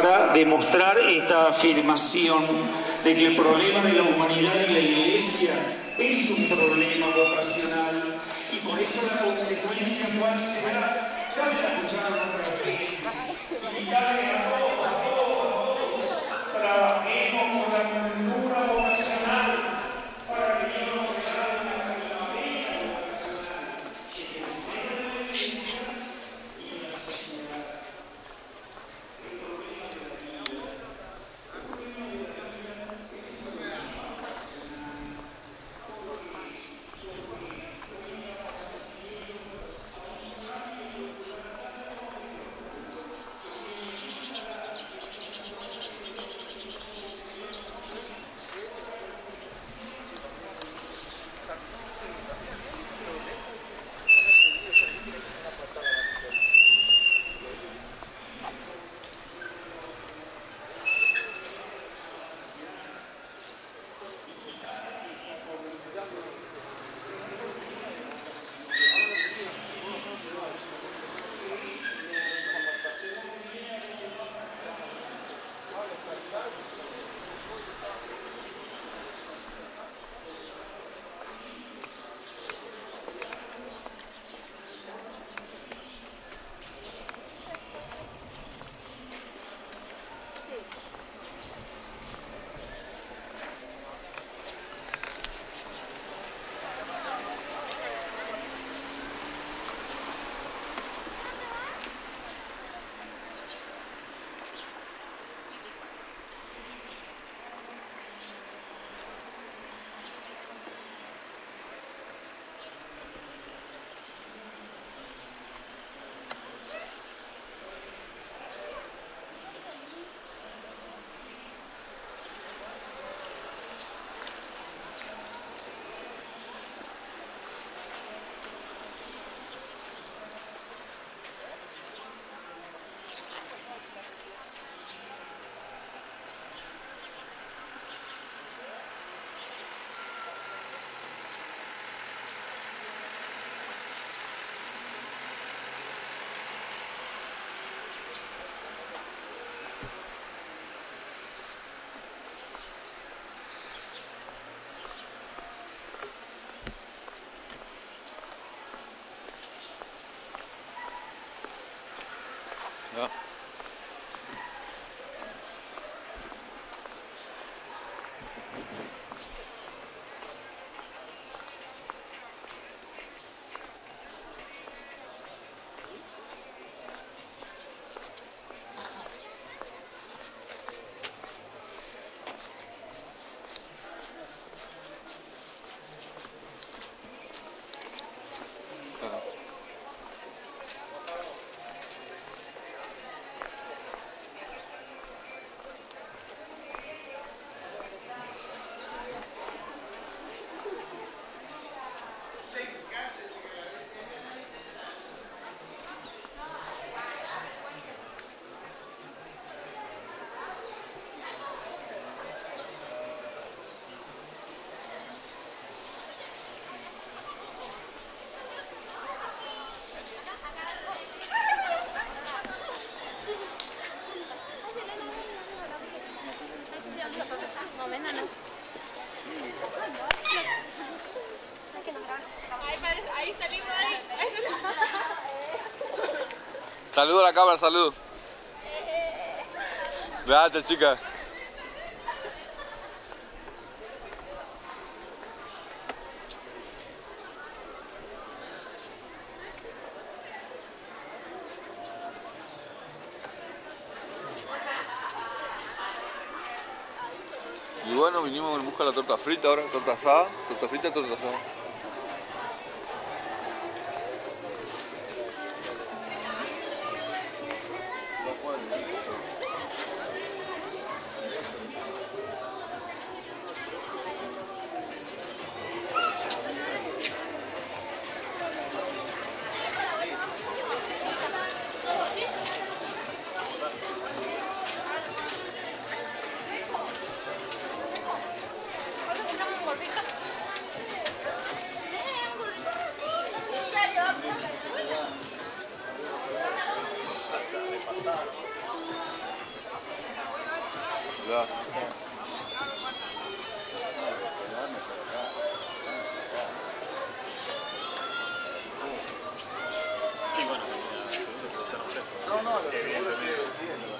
para demostrar esta afirmación de que el problema de la humanidad y la Iglesia es un problema vocacional y por eso la consecuencia cuál será. Ya me la escucharon otras veces. Invitarle a todos, trabajemos con la cultura vocacional para que Dios nos regale una primavera vocacional en el seno de la Iglesia y en la sociedad. El problema de la vida, el problema de la vida es un problema vocacional. Ja. Saludo a la cámara, salud. Gracias, chicas. Y bueno, vinimos en busca de la torta frita ahora, torta asada, torta frita, torta asada. Hola. Sí, bueno, no, no, lo evidentemente.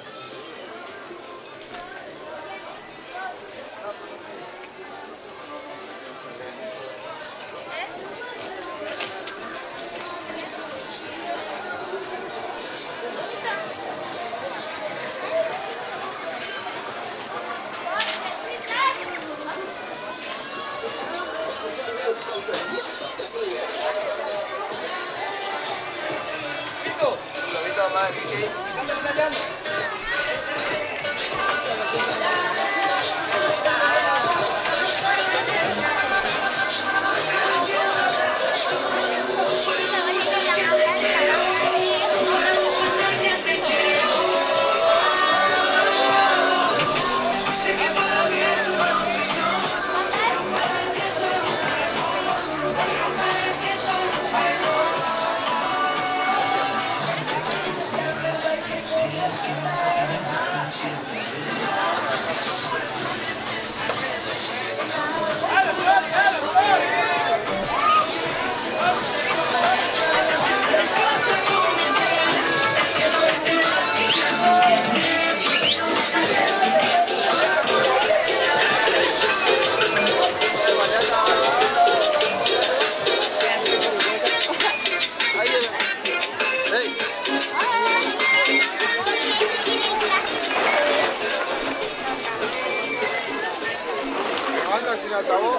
Sin altavoz.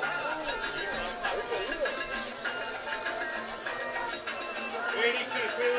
Erika,